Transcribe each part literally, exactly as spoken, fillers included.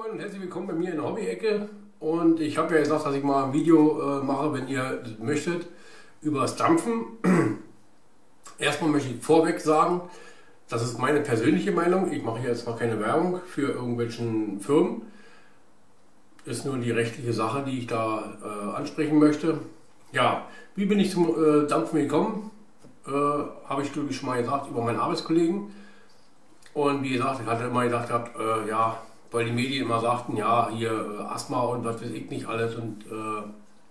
Moin und herzlich willkommen bei mir in der Hobby-Ecke. Und ich habe ja gesagt, dass ich mal ein Video äh, mache, wenn ihr das möchtet, über das Dampfen. Erstmal möchte ich vorweg sagen, das ist meine persönliche Meinung. Ich mache hier jetzt zwar keine Werbung für irgendwelchen Firmen. Ist nur die rechtliche Sache, die ich da äh, ansprechen möchte. Ja, wie bin ich zum äh, Dampfen gekommen? Äh, habe ich glaube ich schon mal gesagt, über meinen Arbeitskollegen. Und wie gesagt, ich hatte immer gedacht gehabt, äh, ja, weil die Medien immer sagten, ja, hier äh, Asthma und was weiß ich nicht alles und äh,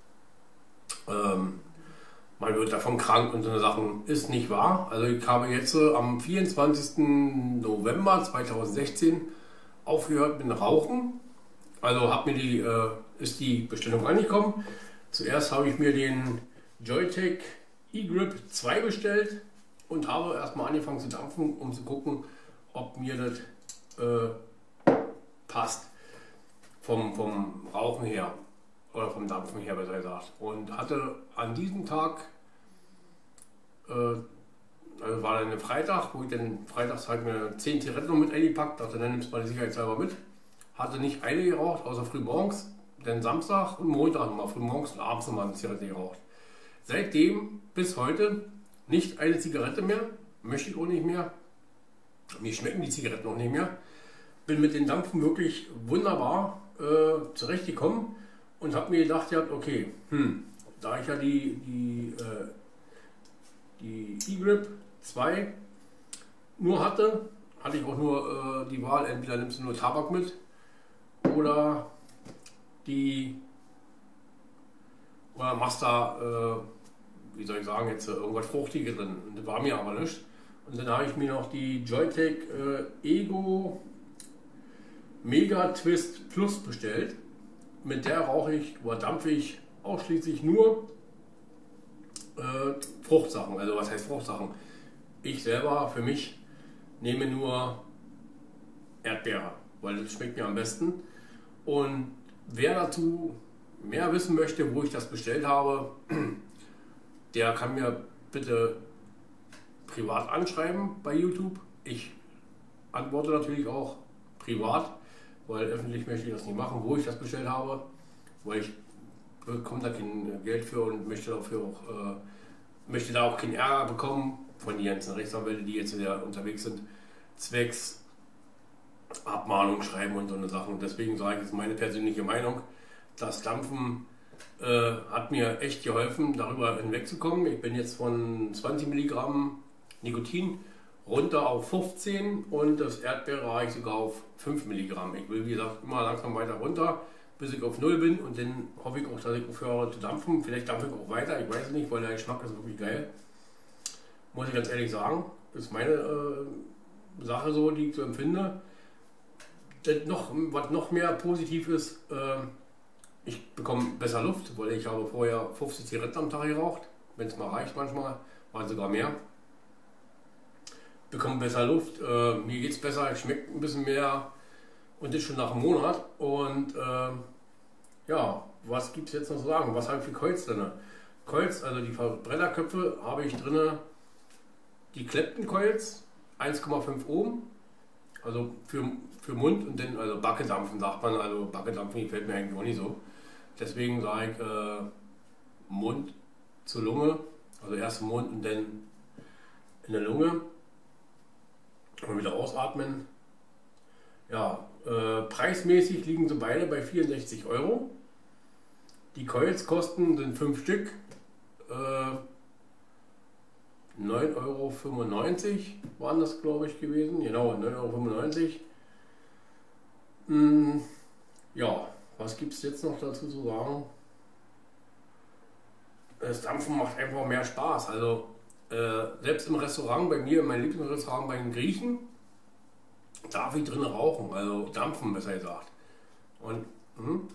ähm, man wird davon krank und so eine Sachen, ist nicht wahr. Also ich habe jetzt äh, am vierundzwanzigsten November zweitausendsechzehn aufgehört mit dem Rauchen. Also hat mir die, äh, ist die Bestellung angekommen. Zuerst habe ich mir den Joyetech E-Grip zwei bestellt und habe erstmal angefangen zu dampfen, um zu gucken, ob mir das äh, passt vom, vom Rauchen her oder vom Dampfen her, besser gesagt. Und hatte an diesem Tag, äh, also war dann ein Freitag, wo ich dann freitags halt mir zehn Zigaretten noch mit eingepackt, dachte, dann nimmst du mal die sicherheitshalber mit. Hatte nicht eine geraucht, außer früh morgens, dann Samstag und Montag nochmal, früh morgens und abends nochmal eine Zigarette geraucht. Seitdem bis heute nicht eine Zigarette mehr, möchte ich auch nicht mehr. Mir schmecken die Zigaretten auch nicht mehr. Bin mit den Dampfen wirklich wunderbar äh, zurechtgekommen und habe mir gedacht, ja, okay, hm, da ich ja die, die, äh, die E-Grip zwei nur hatte, hatte ich auch nur äh, die Wahl, entweder nimmst du nur Tabak mit oder die oder machst da, äh, wie soll ich sagen, jetzt äh, irgendwas Fruchtiges drin. Und das war mir aber nicht. Und dann habe ich mir noch die Joyetech äh, Ego Mega Twist Plus bestellt. Mit der rauche ich oder dampfe ich ausschließlich nur äh, Fruchtsachen. Also was heißt Fruchtsachen? Ich selber für mich nehme nur Erdbeere, weil das schmeckt mir am besten. Und wer dazu mehr wissen möchte, wo ich das bestellt habe, der kann mir bitte privat anschreiben bei YouTube. Ich antworte natürlich auch privat, weil öffentlich möchte ich das nicht machen, wo ich das bestellt habe, weil ich bekomme da kein Geld für und möchte dafür auch äh, möchte da auch keinen Ärger bekommen von den ganzen Rechtsanwälten, die jetzt wieder unterwegs sind, zwecks Abmahnung schreiben und so eine Sachen. Und deswegen sage ich jetzt meine persönliche Meinung. Das Dampfen äh, hat mir echt geholfen, darüber hinwegzukommen. Ich bin jetzt von zwanzig Milligramm Nikotin runter auf fünfzehn und das Erdbeere habe ich sogar auf fünf Milligramm. Ich will, wie gesagt, immer langsam weiter runter, bis ich auf null bin und dann hoffe ich auch, dass ich aufhöre zu dampfen. Vielleicht dampfe ich auch weiter, ich weiß es nicht, weil der Geschmack ist wirklich geil. Muss ich ganz ehrlich sagen, das ist meine äh, Sache so, die ich so empfinde. Das noch, was noch mehr positiv ist, äh, ich bekomme besser Luft, weil ich habe vorher fünfzig Zigaretten am Tag geraucht, wenn es mal reicht manchmal, waren sogar mehr. Bekomme besser Luft, äh, mir geht es besser, ich schmecke ein bisschen mehr und das schon nach einem Monat. Und äh, ja, was gibt es jetzt noch zu sagen? Was habe ich für Coils drin? Coils, also die Verbrennerköpfe habe ich drin, die Clapton Coils, eins Komma fünf Ohm, also für, für Mund und dann, also Backedampfen sagt man, also Backedampfen gefällt mir eigentlich auch nicht so. Deswegen sage ich äh, Mund zur Lunge, also erst im Mund und dann in der Lunge. Und wieder ausatmen. Ja, äh, preismäßig liegen sie beide bei vierundsechzig Euro. Die Coils kosten, sind fünf Stück, äh, neun Euro fünfundneunzig waren das, glaube ich, gewesen. Genau, neun Euro fünfundneunzig. Hm, ja, was gibt es jetzt noch dazu zu sagen? Das Dampfen macht einfach mehr Spaß. Also Äh, selbst im Restaurant, bei mir, in meinem Lieblingsrestaurant bei den Griechen, darf ich drinnen rauchen, also dampfen besser gesagt. Und hm,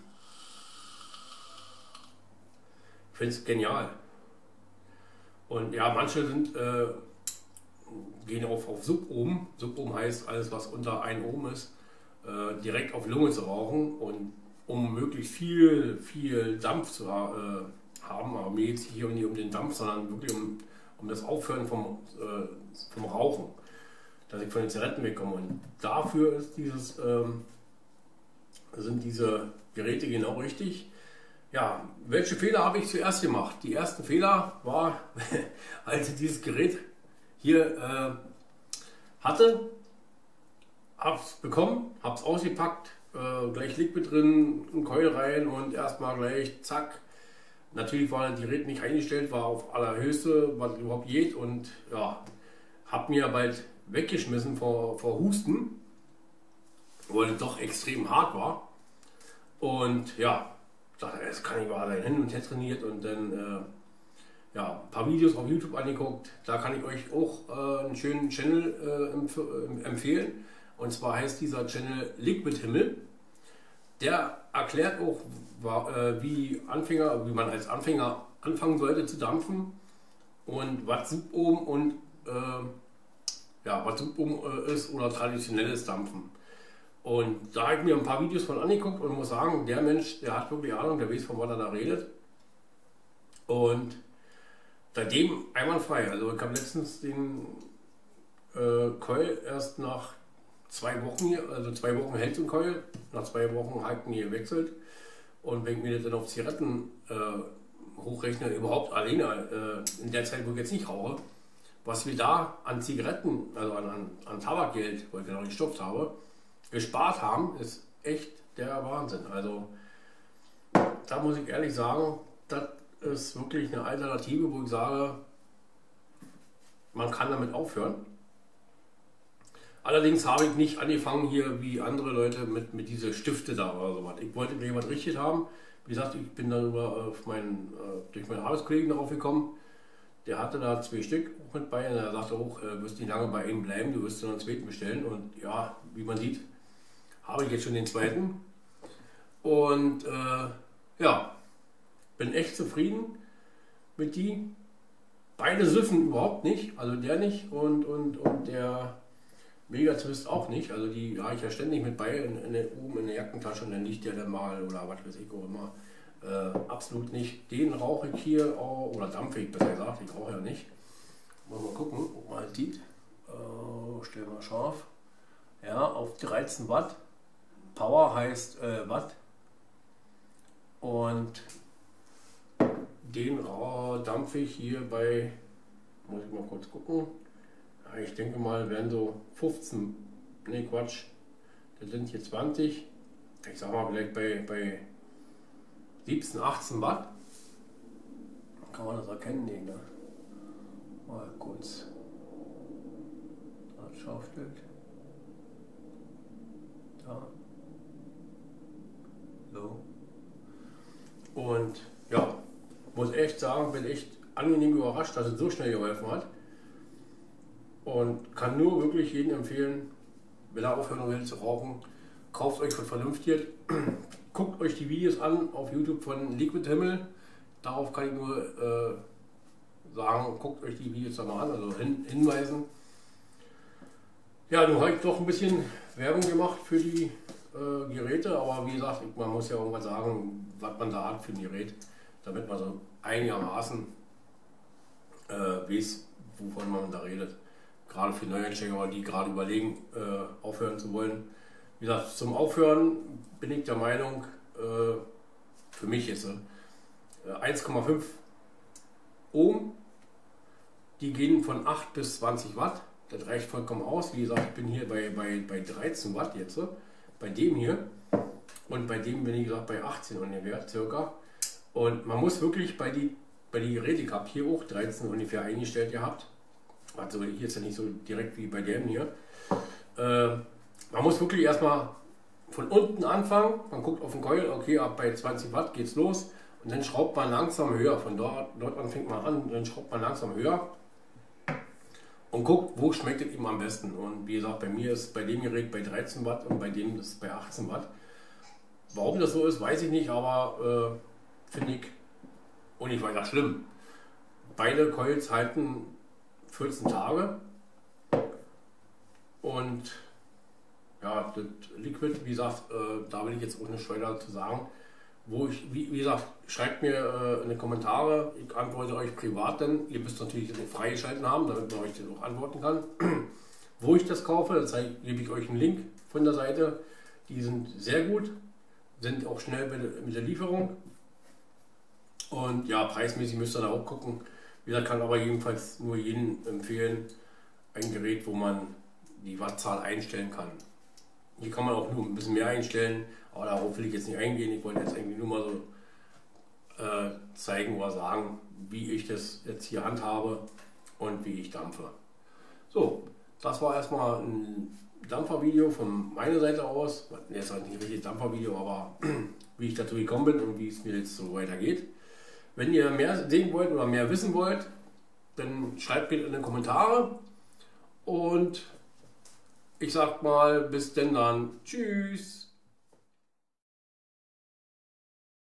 ich finde es genial. Und ja, manche sind, äh, gehen auf, auf Subohm. Subohm heißt alles, was unter ein Ohm ist, äh, direkt auf Lunge zu rauchen und um möglichst viel, viel Dampf zu äh, haben. Aber mir geht es hier nicht um den Dampf, sondern wirklich um um das Aufhören vom, äh, vom Rauchen, dass ich von den Zigaretten wegkomme. Und dafür ist dieses ähm, sind diese Geräte genau richtig. Ja, welche Fehler habe ich zuerst gemacht? Die ersten Fehler war, als ich dieses Gerät hier äh, hatte, habe es bekommen, habe es ausgepackt, äh, gleich Liquid drin, ein Coil rein und erstmal gleich zack. Natürlich war das Gerät nicht eingestellt, war auf allerhöchste, was überhaupt geht, und ja, habe mir bald weggeschmissen vor, vor Husten, weil es doch extrem hart war. Und ja, dachte, das kann nicht wahr sein, hin und her trainiert und dann äh, ja, ein paar Videos auf YouTube angeguckt. Da kann ich euch auch äh, einen schönen Channel äh, empf äh, empfehlen. Und zwar heißt dieser Channel Liquid Himmel. Der erklärt auch, äh, wie Anfänger, wie man als Anfänger anfangen sollte zu dampfen und was Subohm und äh, ja, was Subohm äh, ist oder traditionelles Dampfen. Und da habe ich mir ein paar Videos von angeguckt und muss sagen, der Mensch, der hat wirklich Ahnung, der weiß, von was er da redet. Und seitdem einwandfrei. Also ich habe letztens den äh, Coil erst nach zwei Wochen hier, also zwei Wochen hält so ein Coil, nach zwei Wochen halten hier gewechselt. Und wenn ich mir das dann auf Zigaretten äh, hochrechne, überhaupt alleine, äh, in der Zeit, wo ich jetzt nicht rauche, was wir da an Zigaretten, also an, an, an Tabakgeld, weil ich noch nicht gestopft habe, gespart haben, ist echt der Wahnsinn. Also da muss ich ehrlich sagen, das ist wirklich eine Alternative, wo ich sage, man kann damit aufhören. Allerdings habe ich nicht angefangen hier wie andere Leute mit, mit diese Stifte da oder sowas. Ich wollte gleich was richtig haben. Wie gesagt, ich bin dann über, auf meinen, äh, durch meinen Arbeitskollegen darauf gekommen. Der hatte da zwei Stück mit bei und er sagte auch, du wirst nicht lange bei ihm bleiben, du wirst dann einen zweiten bestellen. Und ja, wie man sieht, habe ich jetzt schon den zweiten. Und äh, ja, bin echt zufrieden mit die. Beide süffen überhaupt nicht, also der nicht und, und, und der Mega Twist auch nicht. Also die habe ich ja ständig mit bei in, in der, oben in der Jackentasche und dann liegt der dann mal oder was weiß ich auch immer. Äh, absolut nicht. Den rauche ich hier auch, oder dampfe ich besser gesagt, ich rauche ja nicht. Mal, mal gucken, ob man halt sieht. Äh, stellen wir scharf. Ja, auf dreizehn Watt. Power heißt äh, Watt. Und den äh, dampfe ich hier bei, muss ich mal kurz gucken. Ja, ich denke mal, werden so fünfzehn, ne Quatsch, das sind hier zwanzig. Ich sag mal, vielleicht bei, bei siebzehn, achtzehn Watt. Kann man das erkennen? Nee, ne? Mal kurz. Das Scharfbild. Da. So. Und ja, muss echt sagen, bin echt angenehm überrascht, dass es so schnell geholfen hat. Und kann nur wirklich jedem empfehlen, wenn er aufhören will zu rauchen, kauft euch was Vernünftiges. Guckt euch die Videos an auf YouTube von Liquid Himmel. Darauf kann ich nur äh, sagen, guckt euch die Videos da mal an, also hin, hinweisen. Ja, nun habe ich doch ein bisschen Werbung gemacht für die äh, Geräte, aber wie gesagt, man muss ja irgendwas sagen, was man da hat für ein Gerät, damit man so einigermaßen äh, weiß, wovon man da redet. Gerade für Neueinsteiger, die gerade überlegen, äh, aufhören zu wollen. Wie gesagt, zum Aufhören bin ich der Meinung, äh, für mich jetzt äh, eins Komma fünf Ohm, die gehen von acht bis zwanzig Watt, das reicht vollkommen aus. Wie gesagt, ich bin hier bei, bei, bei dreizehn Watt jetzt, bei dem hier, und bei dem bin ich gesagt bei achtzehn ungefähr, circa. Und man muss wirklich bei die, bei die Geräte, ich habe hier auch dreizehn ungefähr eingestellt gehabt, also hier jetzt ja nicht so direkt wie bei dem hier. Äh, man muss wirklich erstmal von unten anfangen, man guckt auf den Coil, okay, ab bei zwanzig Watt geht's los und dann schraubt man langsam höher, von dort, dort an fängt man an, dann schraubt man langsam höher und guckt, wo schmeckt es ihm am besten. Und wie gesagt, bei mir ist bei dem Gerät bei dreizehn Watt und bei dem ist es bei achtzehn Watt. Warum das so ist, weiß ich nicht, aber äh, finde ich auch nicht weiter schlimm. Beide Coils halten vierzehn Tage und ja, das Liquid, wie gesagt, äh, da will ich jetzt auch nicht weiter zu sagen. Wo ich, wie, wie gesagt, schreibt mir äh, in die Kommentare, ich antworte euch privat, denn ihr müsst natürlich das auch freigeschalten haben, damit man euch das auch antworten kann. Wo ich das kaufe, da gebe ich euch einen Link von der Seite, die sind sehr gut. sind auch schnell mit der Lieferung. Und ja, preismäßig müsst ihr da auch gucken. Wieder kann aber jedenfalls nur jedem empfehlen, ein Gerät, wo man die Wattzahl einstellen kann. Hier kann man auch nur ein bisschen mehr einstellen, aber darauf will ich jetzt nicht eingehen. Ich wollte jetzt irgendwie nur mal so äh, zeigen oder sagen, wie ich das jetzt hier handhabe und wie ich dampfe. So, das war erstmal ein Dampfervideo von meiner Seite aus. Ne, ist halt nicht ein richtiges Dampfervideo, aber wie ich dazu gekommen bin und wie es mir jetzt so weitergeht. Wenn ihr mehr sehen wollt oder mehr wissen wollt, dann schreibt bitte in die Kommentare. Und ich sag mal, bis denn dann. Tschüss.